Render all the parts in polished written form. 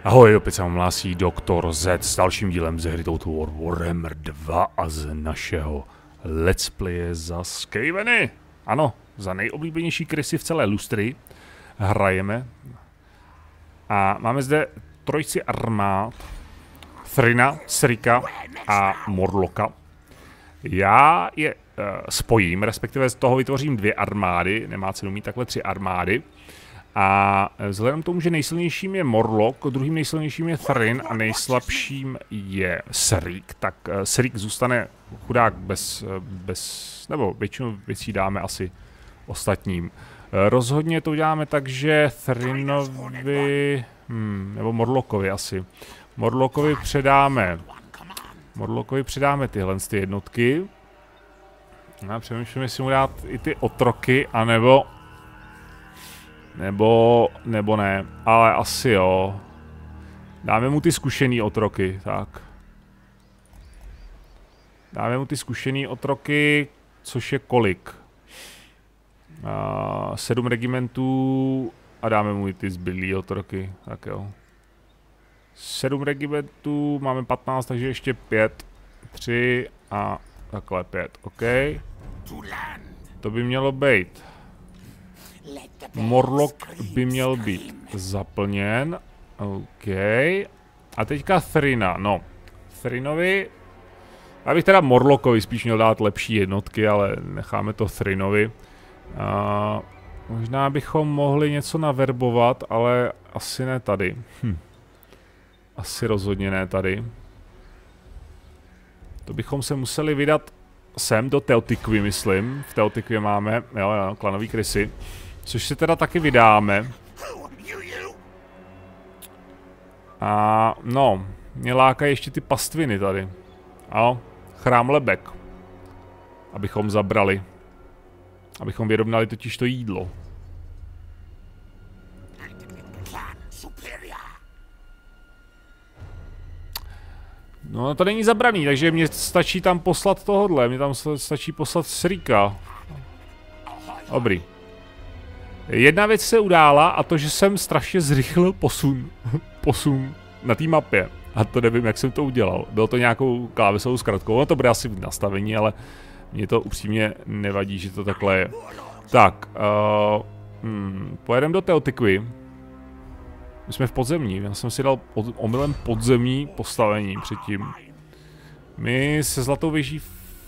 Ahoj, opět se vám hlásí Doktor Z s dalším dílem ze hry Total War Warhammer 2 a z našeho let's playe za Skaveny. Ano, za nejoblíbenější krysy v celé lustry hrajeme. A máme zde trojici armád. Thrina, Srika a Morlocka. Já je spojím, respektive z toho vytvořím dvě armády, nemá cenu mít takhle 3 armády. A vzhledem k tomu, že nejsilnějším je Morlock, druhým nejsilnějším je Thrin a nejslabším je Srik, tak Srik zůstane chudák nebo většinu věcí dáme asi ostatním. Rozhodně to uděláme tak, že Thrinovi, nebo Morlockovi asi. Morlockovi předáme tyhle jednotky. Já přemýšlím, jestli mu dát i ty otroky, anebo nebo ne, ale asi jo. Dáme mu ty zkušený otroky, tak. Dáme mu ty zkušený otroky, což je kolik? 7 regimentů a dáme mu i ty zbylý otroky, tak jo. 7 regimentů, máme 15, takže ještě 5, 3 a takhle 5, OK. To by mělo být. Morlock by měl být zaplněn. OK. A teďka Thrina. No. Thrinovi. Já bych teda Morlockovi spíš měl dát lepší jednotky, ale necháme to Thrinovi. Možná bychom mohli něco naverbovat, ale asi ne tady. Asi rozhodně ne tady. To bychom se museli vydat sem do Teotiquy, myslím. V Teotiquě máme, jo, klanový krysy. Což se teda taky vydáme. A no, mě lákají ještě ty pastviny tady. Jo, chrám lebek. Abychom zabrali. Abychom vyrovnali totiž to jídlo. No to není zabraný, takže mě stačí tam poslat tohodle. Mě tam stačí poslat Srika. Dobrý. Jedna věc se udála a to, že jsem strašně zrychlil posun na té mapě. A to nevím, jak jsem to udělal. Bylo to nějakou klávesovou zkratkou, no to bude asi v nastavení, ale mně to upřímně nevadí, že to takhle je. Tak, pojedeme do Teotiquy. My jsme v podzemní, já jsem si dal omylem podzemní postavení předtím. My se Zlatou věží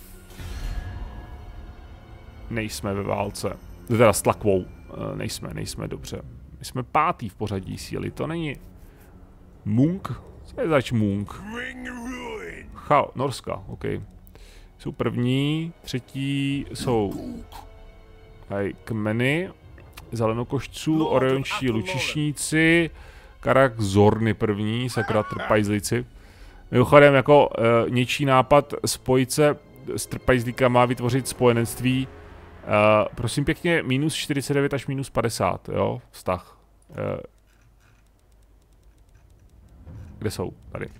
nejsme ve válce. Teda s Tlakvou. Nejsme dobře. My jsme 5. v pořadí síly, to není... Munk? Co je zač Munk? Norska, OK. Jsou první, třetí jsou... Hej, kmeny, zelenokošců, oriončí lučišníci, Karak Zorny první, sakra trpajzlici. Mimochodem jako něčí nápad spojit se s trpajzlíkama, vytvořit spojenectví. Prosím pěkně, minus 49 až minus 50, jo, vztah. Kde jsou? Tady.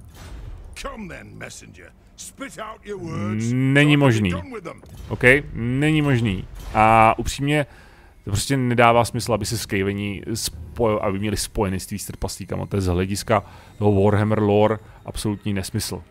Není možný. OK, není možný. A upřímně, to prostě nedává smysl, aby se Skaveni aby měli spojenectví s trpaslíkama. To je z hlediska toho Warhammer lore absolutní nesmysl.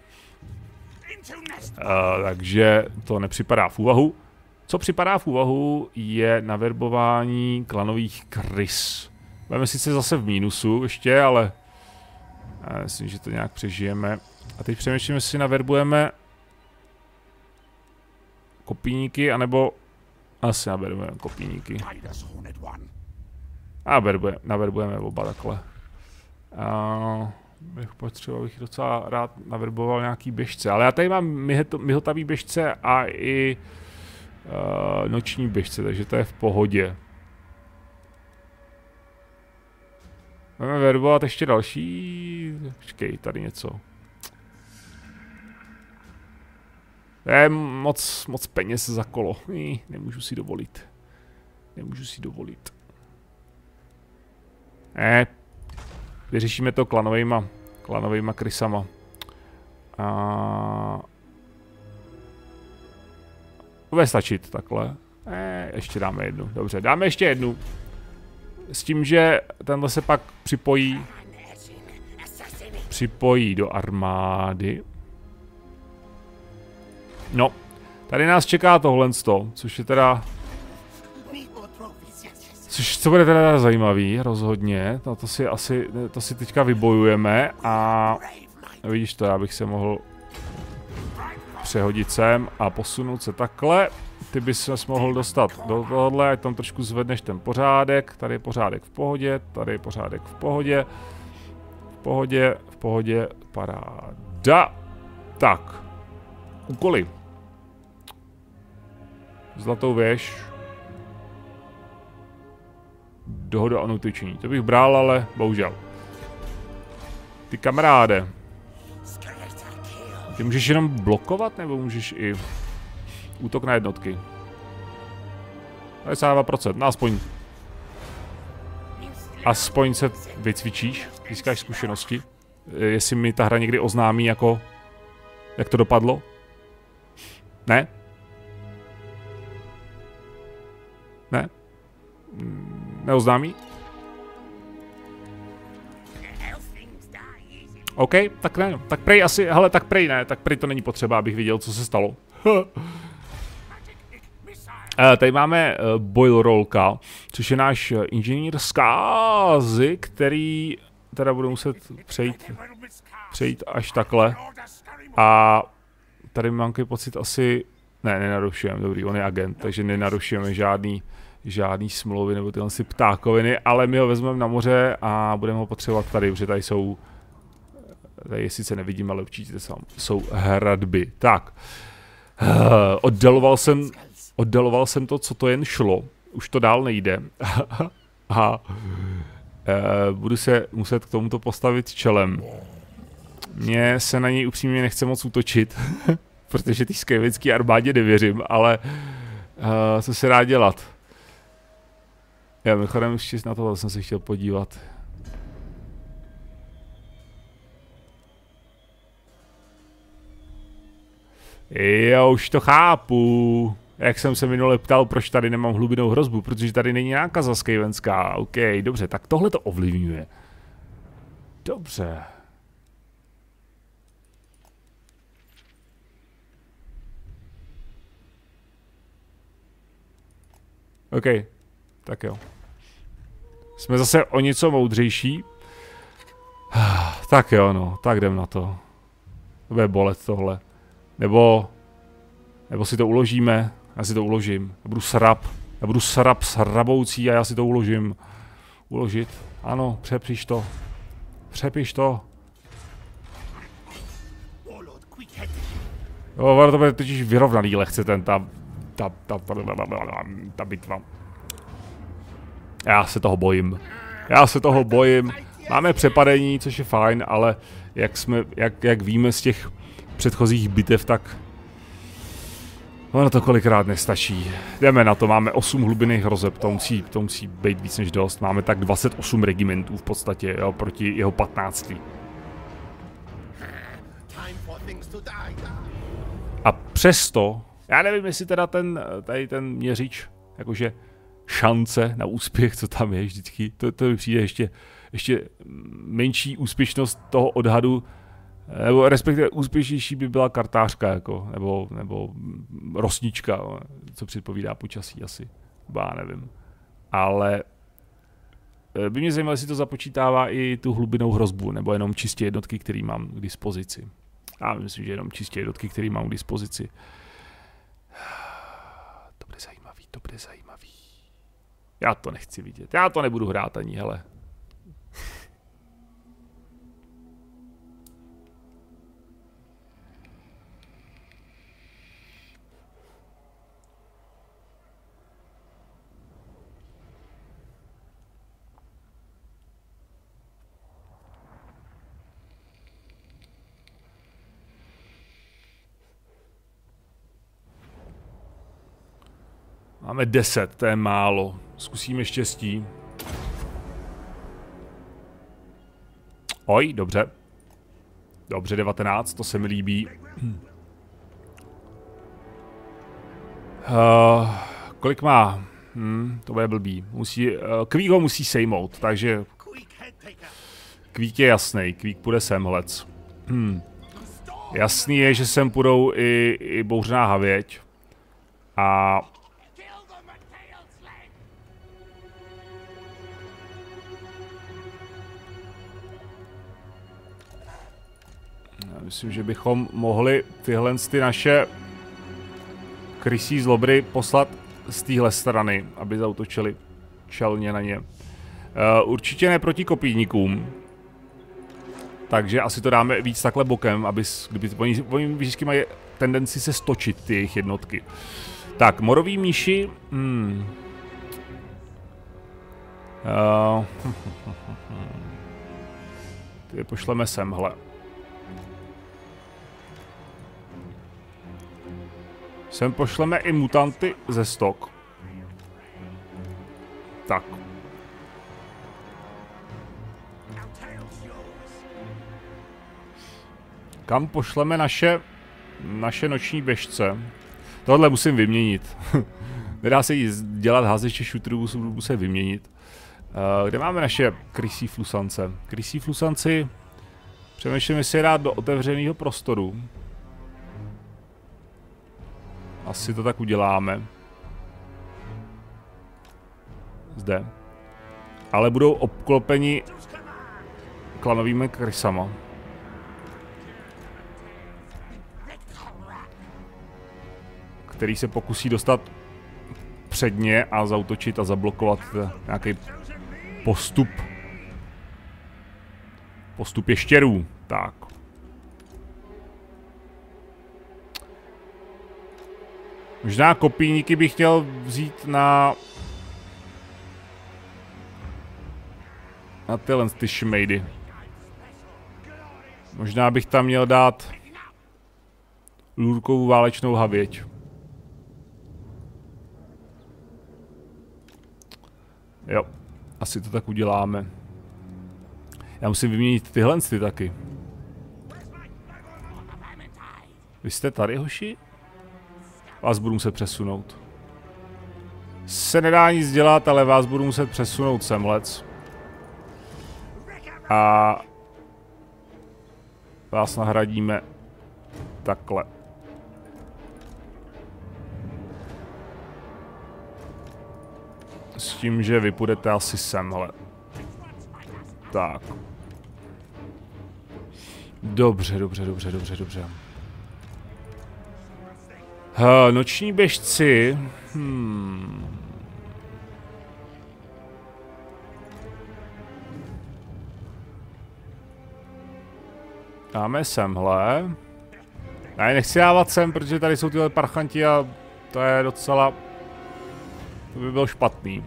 Takže to nepřipadá v úvahu. Co připadá v úvahu, je naverbování klanových krys. Budeme sice zase v mínusu ještě, ale já myslím, že to nějak přežijeme. A teď přemýšlím, jestli naverbujeme kopíníky, anebo asi naverbujeme kopíníky. A naverbujeme oba takhle. Bych docela rád naverboval nějaký běžce, ale já tady mám myhotavý běžce a i noční běžce, takže to je v pohodě. Budeme verbovat ještě další... Počkej, tady něco. To je moc peněz za kolo. Nemůžu si dovolit. Vyřešíme to klanovejma krysama. Bude stačit takhle. Ještě dáme jednu. Dobře, dáme ještě jednu. S tím, že tenhle se pak připojí připojí do armády. No, tady nás čeká tohle, což je teda... Co bude teda zajímavý, rozhodně. No to si teďka vybojujeme a... Vidíš to, já bych se mohl přehodit sem a posunout se takhle. Ty bys se mohl dostat do tohohle, ať tam trošku zvedneš ten pořádek. Tady je pořádek v pohodě, tady je pořádek v pohodě. V pohodě, paráda. Tak, úkoly. Zlatou věž. Dohoda o nutyčení. To bych bral, ale bohužel. Ty kamaráde. Ty můžeš jenom blokovat, nebo můžeš i útok na jednotky? 52%, no aspoň se vycvičíš, získáš zkušenosti. Jestli mi ta hra někdy oznámí, jako, jak to dopadlo? Ne? Ne? Neoznámí? OK, tak ne, tak prej asi, hele, tak prej ne, tak prej to není potřeba, abych viděl, co se stalo. Tady máme Boil Rollka, což je náš inženýr zkázy, který teda bude muset přejít až takhle. A tady mám pocit asi, ne, nenarušujeme, dobrý, on je agent, takže nenarušujeme žádný smlouvy nebo tyhle si ptákoviny, ale my ho vezmeme na moře a budeme ho potřebovat tady, protože tady jsou, tady sice nevidím, ale určitě jsou hradby. Tak, oddaloval jsem to, co to jen šlo, už to dál nejde a budu se muset k tomuto postavit čelem. Mně se na něj upřímně nechce moc útočit, protože té skavenské armádě nevěřím, ale co se dá dělat? Já mimochodem ještě na tohle jsem se chtěl podívat. Já už to chápu. Jak jsem se minule ptal, proč tady nemám hlubinou hrozbu, protože tady není nákaza skavenská. OK, dobře, tak tohle to ovlivňuje. Dobře. OK, tak jo. Jsme zase o něco moudřejší. Tak jo, no, tak jdem na to. To bude bolet tohle. Nebo si to uložíme. Já si to uložím. Já budu sraboucí a já si to uložím. Uložit. Ano, přepiš to. Přepiš to. Jo, to bude totiž vyrovnaný lehce ta bitva. Já se toho bojím. Máme přepadení, což je fajn, ale jak víme z těch předchozích bitev, tak ono to kolikrát nestačí. Jdeme na to, máme 8 hlubinných hrozeb, to musí být víc než dost. Máme tak 28 regimentů v podstatě, jo, proti jeho 15. A přesto, já nevím, jestli teda tady ten měřič, jakože šance na úspěch, co tam je vždycky, to mi přijde ještě menší úspěšnost toho odhadu, nebo respektive úspěšnější by byla kartářka, jako, nebo rosnička, co předpovídá počasí asi, já nevím. Ale by mě zajímalo, jestli to započítává i tu hlubinou hrozbu, nebo jenom čistě jednotky, které mám k dispozici. Já myslím, že jenom čistě jednotky, které mám k dispozici. To bude zajímavý. Já to nechci vidět, já to nebudu hrát ani, hele. Máme 10, to je málo. Zkusíme štěstí. Oj, dobře. Dobře, 19, to se mi líbí. Kolik má? To bude blbý. Kvík ho musí sejmout, takže Kvík je jasný, Kvík půjde sem, hlec. Jasný je, že sem půjdou i bouřená havěť. A... Já myslím, že bychom mohli tyhle ty naše krysí zlobry poslat z téhle strany, aby zaútočili čelně na ně. Určitě ne proti kopíníkům. Takže asi to dáme víc takhle bokem, aby, kdyby oni vždycky mají tendenci se stočit, ty jejich jednotky. Tak, morový míši. Ty pošleme semhle. Sem pošleme i mutanty ze stok. Tak. Kam pošleme naše noční běžce? Tohle musím vyměnit. Nedá se dělat házeče šutrů, musím vyměnit. Kde máme naše krysí flusance? Krysí flusanci přemýšlím, jestli je dát do otevřeného prostoru. Asi to tak uděláme. Zde. Ale budou obklopeni klanovými krysama. Který se pokusí dostat předně a zaútočit a zablokovat nějaký postup. Postup ještěrů. Tak. Možná kopíníky bych chtěl vzít na tyhle ty šmejdy. Možná bych tam měl dát lůrkovou válečnou havěť. Jo, asi to tak uděláme. Já musím vyměnit tyhle ty taky. Vy jste tady, hoši? Vás budu muset přesunout. Se nedá nic dělat, ale vás budu muset přesunout semlec. A vás nahradíme takhle. S tím, že vy půjdete asi semhle. Tak. Dobře. Noční běžci. Dáme semhle. Já nechci dávat sem, protože tady jsou tyhle parchanti a to je docela... To by bylo špatný.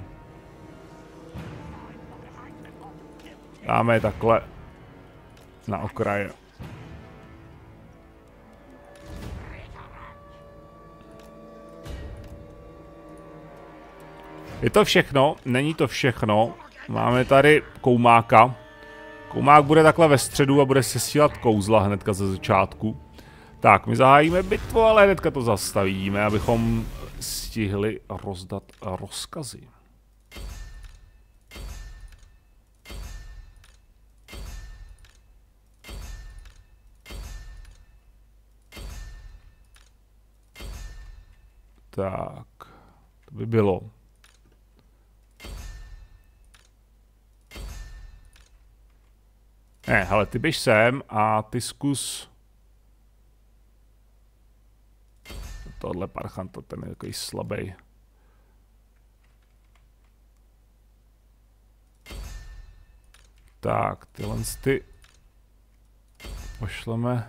Dáme je takhle na okraje. Je to všechno, není to všechno. Máme tady koumáka. Koumák bude takhle ve středu a bude sesílat kouzla hnedka ze začátku. Tak, my zahájíme bitvu, ale hnedka to zastavíme, abychom stihli rozdat rozkazy. Tak, to by bylo. Ne, hele, ty běž sem a ty zkus... Tohle parchanta, ten je takový slabý. Tak, tyhle ty... Pošleme...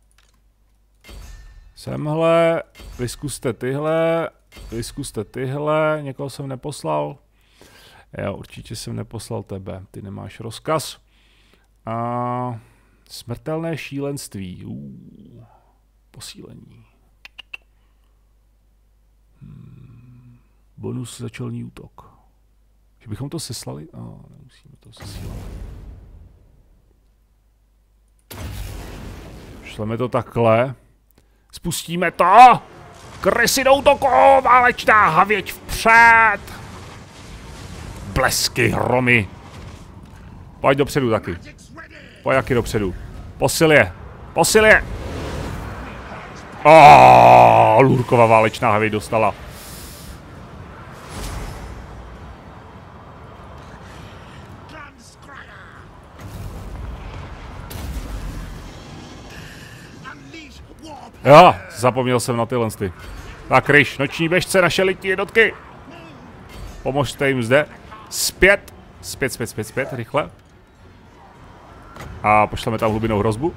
Semhle, vyskuste tyhle, někoho jsem neposlal. Jo, určitě jsem neposlal tebe, ty nemáš rozkaz. A smrtelné šílenství, posílení. Bonus za čelní útok. Že bychom to seslali? Nemusíme to sesílat. Šleme to takhle. Spustíme to! Krysy do útoku! Válečná havěť vpřed! Blesky, hromy. Pojď dopředu taky. Pojď jaký dopředu. Posil je. Posil je. Lurková válečná heavy dostala. Jo, zapomněl jsem na tyhle. Tak ryš, noční běžce, naše elitní jednotky. Pomožte jim zde. Zpět, rychle. A pošleme tam hlubinou hrozbu.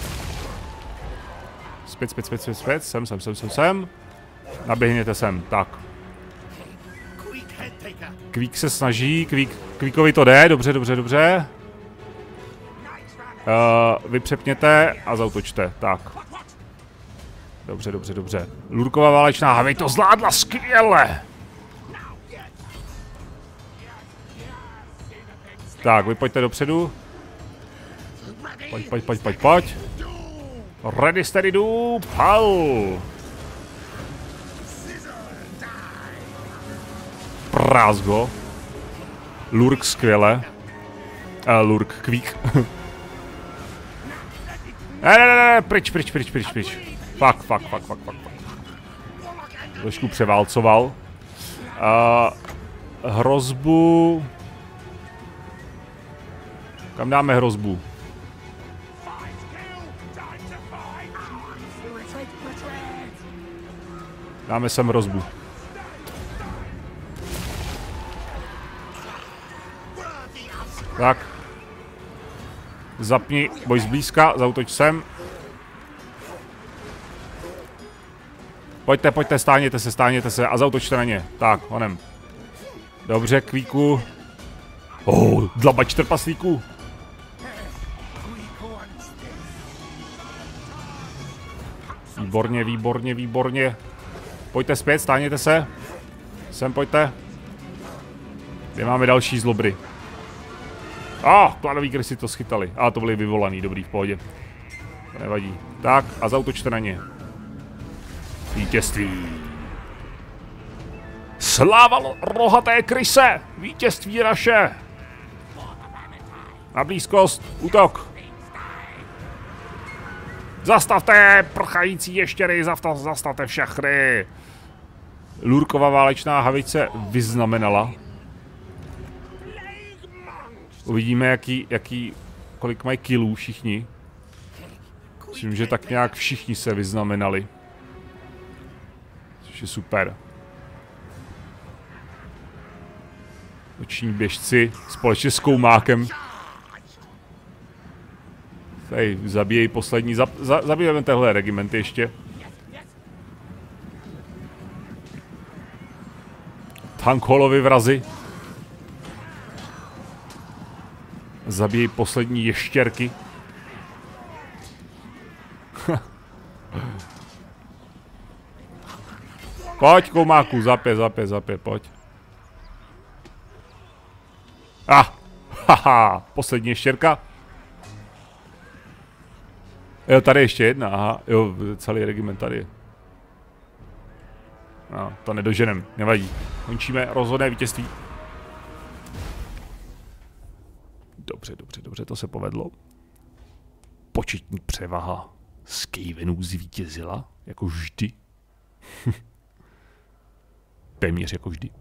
Zpět, sem. Naběhněte sem, tak. Kvík se snaží, Kvíkovi to jde, dobře. Vy přepněte a zautočte, tak. Dobře. Lurková válečná heavy to zvládla skvěle. Tak, vy pojďte dopředu. Pojď. Ready, steady, do, pal. Prázgo. Lurk skvěle. Lurk, Kvík. Ne, pryč. Fakt. Trošku převálcoval. Hrozbu. Kam dáme hrozbu? Dáme sem hrozbu. Tak. Zapni boj zblízka, zautoč sem. Pojďte, stáhněte se a zautočte na ně. Tak, honem. Dobře, Kvíku. Dlabač trpaslíků. Výborně. Pojďte zpět, stáhněte se. Sem pojďte. Kde máme další zlobry? Kladový krysy to schytali. To byli vyvolaný, dobrý, v pohodě. To nevadí. Tak, a zautočte na ně. Vítězství. Sláva rohaté kryse! Vítězství naše! Na blízkost, útok! Zastavte prchající ještěry, zastavte všechny! Lurková válečná havice vyznamenala. Uvidíme, kolik mají killů všichni. Myslím, že tak nějak všichni se vyznamenali. Což je super. Noční běžci společně s Koumákem. Tady zabíjejí poslední. Zabijeme tenhle regiment ještě. Tankholovi vrazi. Zabíjejí poslední ještěrky. Pojď, Koumáku, zapě, pojď. Poslední ještěrka. Jo, tady ještě jedna, aha, jo, celý regiment tady. To nedoženem, nevadí. Končíme rozhodné vítězství. Dobře, to se povedlo. Početní převaha Skavenů zvítězila, jako vždy. Téměř jako vždy.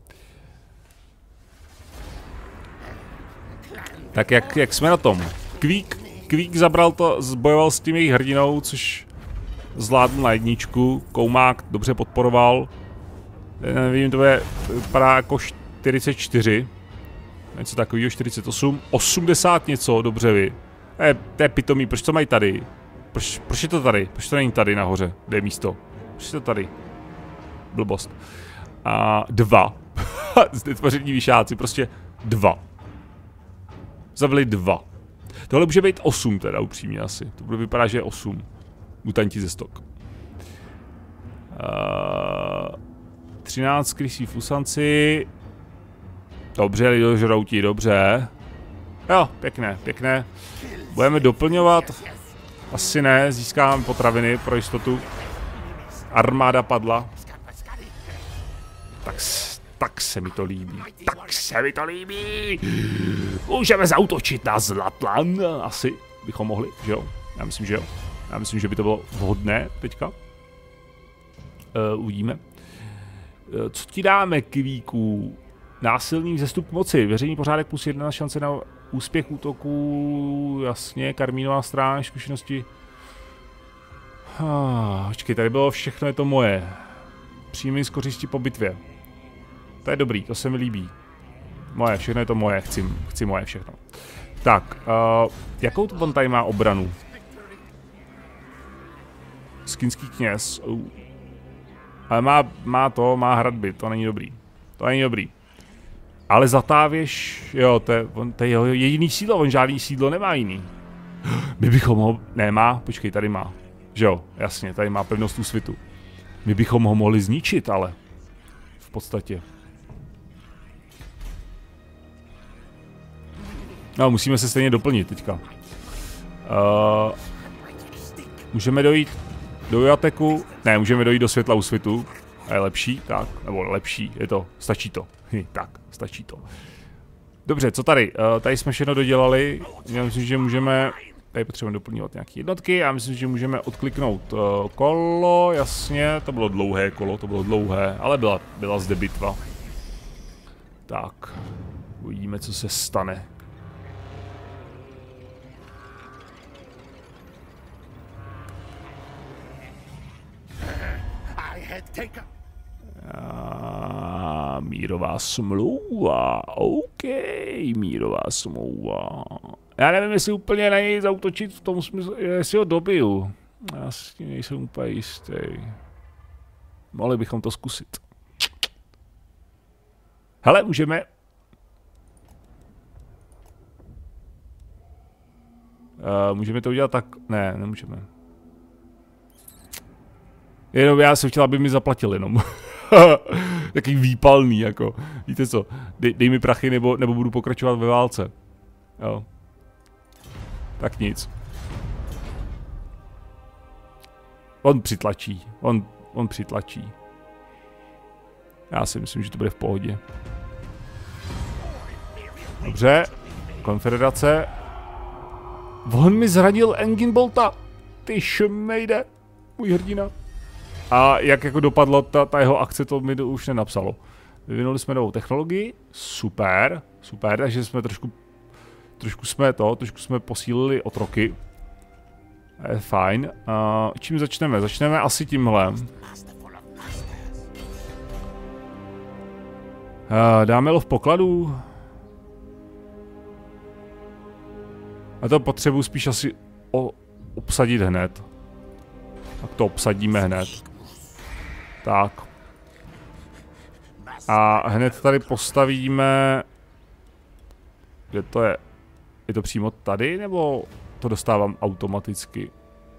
Tak jak jsme na tom? Kvík zabral to, zbojoval s tím jejich hrdinou, což zvládl na jedničku. Koumák dobře podporoval. Nevím, to vypadá jako 44. Něco takového, 48. 80 něco, dobře vy. To je pitomý, proč to mají tady? Proč je to tady? Proč to není tady nahoře? Kde je místo? Proč je to tady? Blbost. 2. Netvoření vyšáci, prostě 2. Zavili 2. Tohle může být 8 teda, upřímně asi. To bude vypadat, že je 8. Mutanti ze stok. 13 krysí fusanci. Dobře, lidožrouti, dobře. Jo, pěkné. Budeme doplňovat. Asi ne, získáme potraviny pro jistotu. Armáda padla. Tak se mi to líbí. Můžeme zaútočit na Zlatlan, asi. bychom mohli, že jo? Já myslím, že jo. Já myslím, že by to bylo vhodné teďka. Uvidíme. Co ti dáme, Kvíku? Násilný vzestup moci. Veřejný pořádek plus 1 šance na úspěch útoku. Jasně, karmínová stráž, zkušenosti. Počkej, tady bylo všechno, je to moje. Příjmy z kořisti po bitvě. To je dobrý, to se mi líbí. Moje, všechno je to moje, chci moje všechno. Tak, jakou to on tady má obranu? Skinský kněz. Ale má hradby, to není dobrý. To není dobrý. Ale zatávěš, jo, to je jeho jediný sídlo, on žádný sídlo nemá jiný. My bychom ho, nemá, počkej, tady má. Že jo, jasně, tady má pevnost úsvitu. My bychom ho mohli zničit, ale v podstatě. No, musíme se stejně doplnit teďka. Můžeme dojít do Jateku, ne, můžeme dojít do světla úsvitu. A je lepší, tak, nebo lepší, je to, stačí to. Tak, stačí to. Dobře, co tady? Tady jsme všechno dodělali. Já myslím, že můžeme, tady potřebujeme doplňovat nějaké jednotky. Já myslím, že můžeme odkliknout kolo, jasně, to bylo dlouhé kolo, to bylo dlouhé, ale byla zde bitva. Tak, uvidíme, co se stane. Mírová smlouva, OK, mírová smlouva. Já nevím, jestli úplně na něj zaútočit v tom smyslu, jestli ho dobiju. Já si nejsem úplně jistý. Mohli bychom to zkusit. Hele, můžeme... můžeme to udělat tak... Ne, nemůžeme. Jenom já jsem chtěl, aby mi zaplatil jenom. Takový výpalný, jako. Víte co, dej mi prachy, nebo budu pokračovat ve válce. Jo. Tak nic. On přitlačí. On přitlačí. Já si myslím, že to bude v pohodě. Dobře. Konfederace. On mi zradil Engine Bolta. Ty šmejde. Můj hrdina. A jak jako dopadlo ta jeho akce, to mi už nenapsalo. Vyvinuli jsme novou technologii. Super. Super, takže jsme trošku jsme posílili otroky. Je fajn. Čím začneme? Začneme asi tímhle. Dáme lov pokladů. A to potřebuji spíš asi obsadit hned. Tak to obsadíme hned. Tak. A hned tady postavíme... Kde to je? Je to přímo tady, nebo to dostávám automaticky?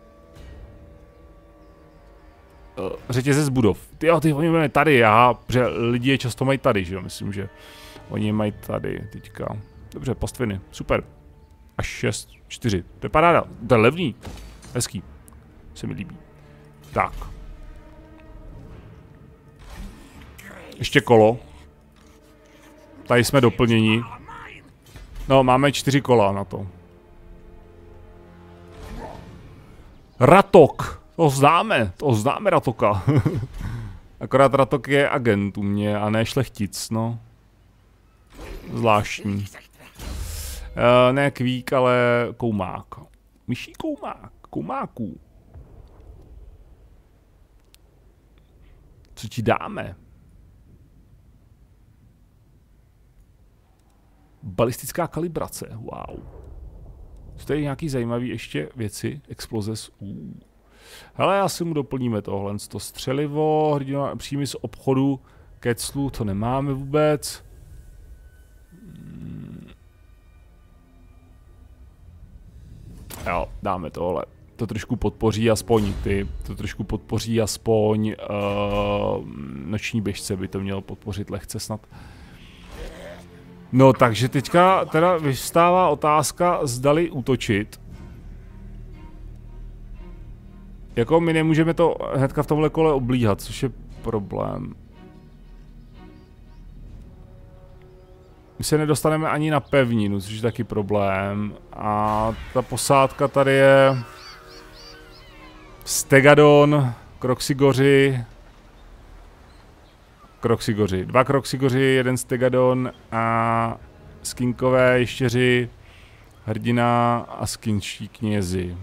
Řetězec budov. Ty oni mají tady, protože lidi je často mají tady, že jo? Myslím, že oni je mají tady teďka. Dobře, pastviny, super. Až 6, 4, to je paráda, to je levný. Hezký, se mi líbí. Tak. Ještě kolo. Tady jsme doplněni. No, máme 4 kola na to. Ratok. To známe Ratoka. Akorát Ratok je agent u mě a ne šlechtic, no. Zvláštní. Ne kvík, ale koumák. Myší koumák. Koumáků. Co ti dáme? Balistická kalibrace, wow. Jsou tady nějaký zajímavý ještě věci? Exploze z Hele, asi mu doplníme tohle. To střelivo, hrdina, příjmy z obchodu, keclu, to nemáme vůbec. Jo, dáme tohle. To trošku podpoří aspoň noční běžce by to mělo podpořit lehce snad. No, takže teďka teda vystává otázka, zdali útočit. Jako my nemůžeme to hnedka v tomhle kole oblíhat, což je problém. My se nedostaneme ani na pevninu, což je taky problém. A ta posádka tady je... Stegadon, Kroxigoři. Kroxigoři. 2 Kroxigoři, 1 Stegadon a skinkové ještěři, hrdina a skinčí knězi.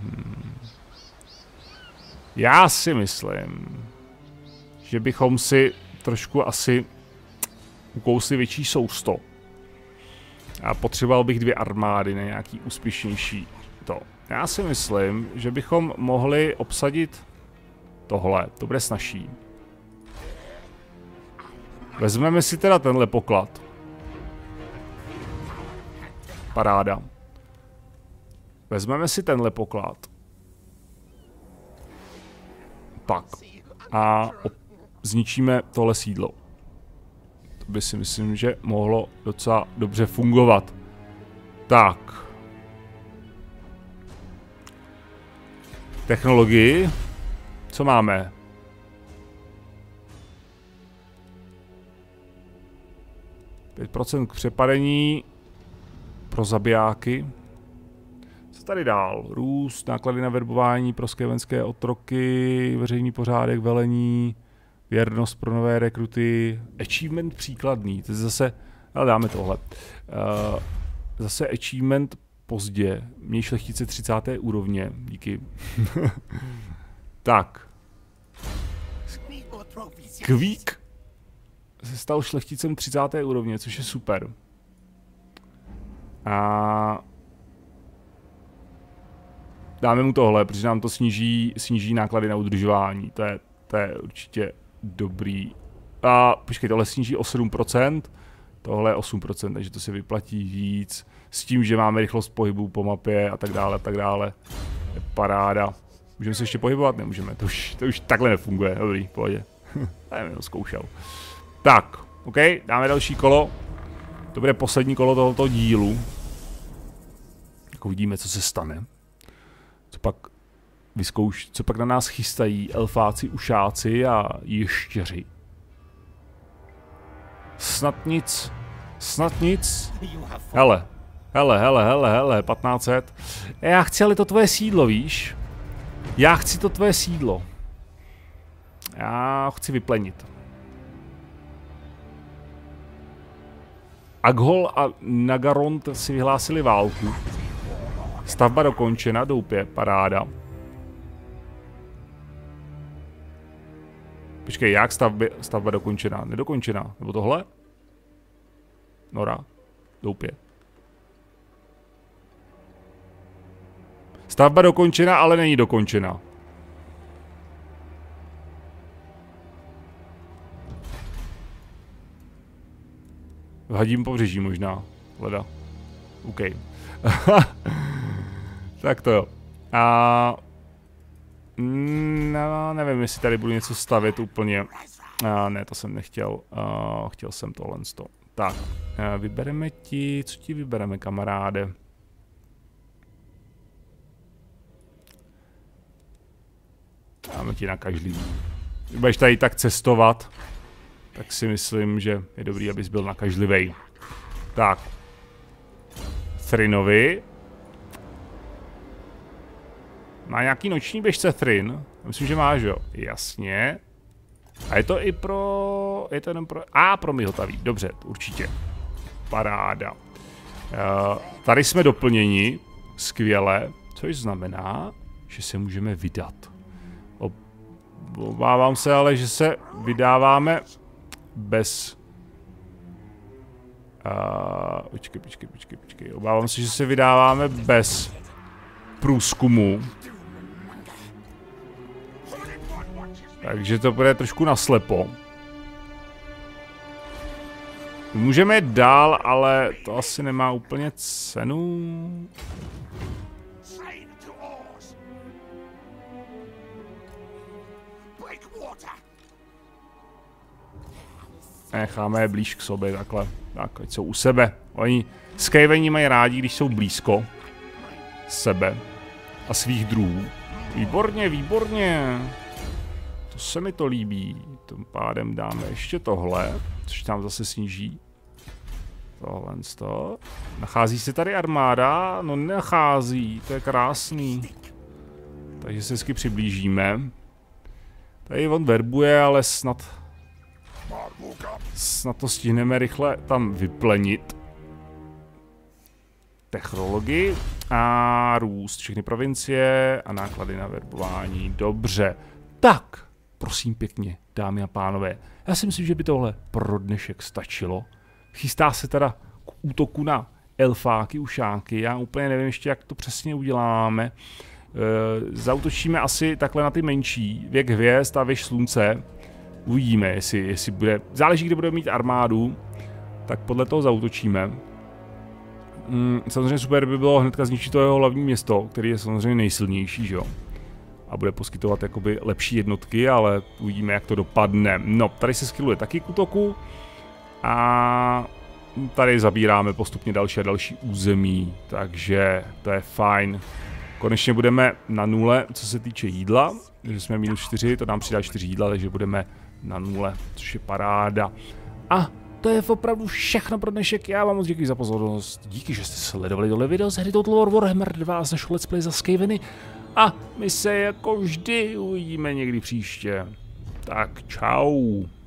Já si myslím, že bychom si trošku asi ukousli větší sousto. A potřeboval bych 2 armády na nějaký úspěšnější to. Já si myslím, že bychom mohli obsadit tohle. To bude snazší. Vezmeme si teda tenhle poklad. Paráda. Vezmeme si tenhle poklad. Tak. A zničíme tohle sídlo. To by si myslím, že mohlo docela dobře fungovat. Tak. Technologii. Co máme? % k přepadení pro zabijáky. Co tady dál? Růst, náklady na verbování pro skavenské otroky, veřejný pořádek, velení, věrnost pro nové rekruty, achievement příkladný. To je zase, ale dáme tohle. Zase achievement pozdě. Měj šlechtice 30. úrovně. Díky. Tak. Kvík se stal šlechticem 30. úrovně, což je super. A dáme mu tohle, protože nám to sníží náklady na udržování. To je určitě dobrý. A počkej, tohle sníží o 7%, tohle je 8%, takže to se vyplatí víc. S tím, že máme rychlost pohybu po mapě a tak dále. Je paráda. Můžeme se ještě pohybovat? Nemůžeme, to už takhle nefunguje. Dobrý, pohodě. Já jsem to zkoušel. Tak, OK, dáme další kolo. To bude poslední kolo tohoto dílu. Tak uvidíme, co se stane. Co pak na nás chystají elfáci, ušáci a ještěři. Snad nic. Hele, 1500. Já chci ale to tvoje sídlo, víš? Já chci to tvoje sídlo. Já chci vyplenit. Aghol a Nagarond si vyhlásili válku. Stavba dokončena, doupě, paráda. Počkej, jak stavba dokončená? Nedokončená, nebo tohle? Nora, doupě. Stavba dokončená, ale není dokončená. V hadím pobřeží možná, leda. OK. Tak to jo. A no, nevím, jestli tady budu něco stavět úplně. Ne, to jsem nechtěl. Chtěl jsem tohle. Tak, vybereme ti. Co ti vybereme, kamaráde? Dáme ti nakažlivý. Když budeš tady tak cestovat, tak si myslím, že je dobrý, abys byl nakažlivej. Tak. Thrinovi. Má nějaký noční běžce Thrin? Myslím, že má, že jo? Jasně. A je to i pro... Je to jenom pro... pro Mihotavý. Dobře, určitě. Paráda. Tady jsme doplněni. Skvěle. Což znamená, že se můžeme vydat. Obávám se ale, že se vydáváme bez... Počkej. Obávám se, že se vydáváme bez průzkumu. Takže to bude trošku naslepo. Můžeme jít dál, ale to asi nemá úplně cenu. Necháme je blíž k sobě, takhle. Tak, ať jsou u sebe. Oni Skaveni mají rádi, když jsou blízko sebe a svých druhů. Výborně, výborně. To se mi to líbí. Tím pádem dáme ještě tohle, což tam zase sníží Tohle to. Nachází se tady armáda? No nenachází, to je krásný. Takže se hezky přiblížíme. Tady on verbuje, ale snad to stihneme rychle tam vyplenit. Technologii a růst. Všechny provincie a náklady na verbování. Dobře. Tak, prosím pěkně, dámy a pánové. Já si myslím, že by tohle pro dnešek stačilo. Chystá se teda k útoku na elfáky, ušánky. Já úplně nevím ještě, jak to přesně uděláme. Zaútočíme asi takhle na ty menší. Věk hvězd a věž slunce. Uvidíme, jestli bude... Záleží, kde budeme mít armádu. Tak podle toho zaútočíme. Samozřejmě super by bylo hnedka zničit to jeho hlavní město, který je samozřejmě nejsilnější, že jo? A bude poskytovat jakoby lepší jednotky, ale uvidíme, jak to dopadne. No, tady se skilluje taky k útoku. A tady zabíráme postupně další a další území, takže to je fajn. Konečně budeme na 0, co se týče jídla, že jsme -4, to nám přidá 4 jídla, takže budeme na 0, což je paráda. A to je opravdu všechno pro dnešek, já vám moc děkuji za pozornost, díky, že jste sledovali tohle video z hry Total War Warhammer 2 z našeho Let's Play za Skaveny a my se jako vždy uvidíme někdy příště. Tak čau.